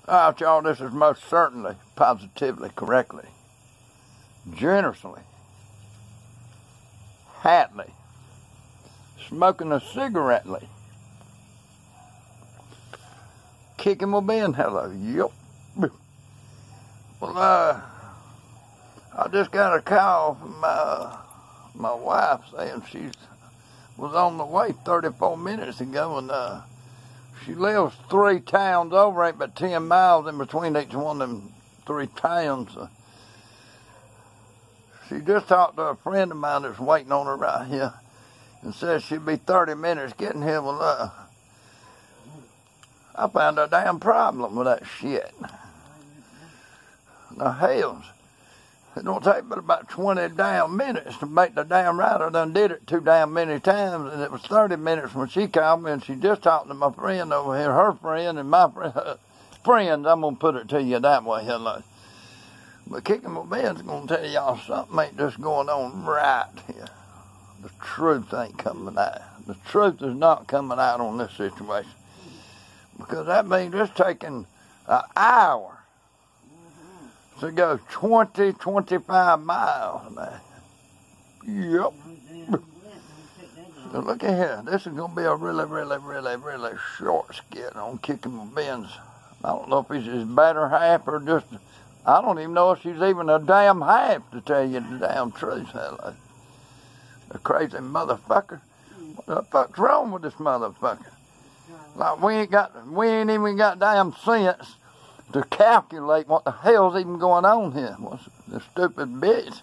All right, y'all, this is most certainly, positively, correctly, generously, hatly, smoking a cigaretely, kicking my bin. Hello, yep. Well, I just got a call from my wife saying she was on the way 34 minutes ago, and she lives 3 towns over, ain't but 10 miles in between each one of them 3 towns. She just talked to a friend of mine that's waiting on her right here and says she'll be 30 minutes getting here. Well, I found a damn problem with that shit. Now, hells, it don't take but about 20 damn minutes to make the damn ride. I done did it 2 damn many times, and it was 30 minutes when she called me, and she just talked to my friend over here, her friend and my friends. I'm going to put it to you that way, hello. But kicking my bed's going to tell y'all something ain't just going on right here. The truth ain't coming out. The truth is not coming out on this situation. Because that means it's taking an hour to go 20, 25 miles now. Yep. So look at here. This is going to be a really, really, really, really short skit on kicking my bins. I don't know if he's his better half or just, I don't even know if she's even a damn half, to tell you the damn truth. Hello. The crazy motherfucker. What the fuck's wrong with this motherfucker? Like, we ain't even got damn sense to calculate what the hell's even going on here. What's the stupid bitch?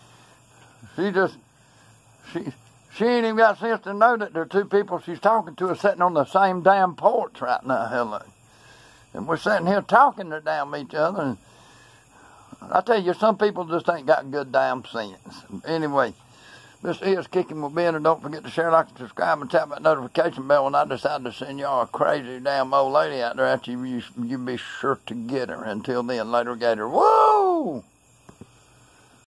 She ain't even got sense to know that the 2 people she's talking to are sitting on the same damn porch right now, hello. And we're sitting here talking to damn each other, and I tell you, some people just ain't got good damn sense. Anyway, this is Kicking My Bin, and don't forget to share, like, and subscribe, and tap that notification bell when I decide to send y'all a crazy damn old lady out there after you be sure to get her. Until then, later, gator. Woo!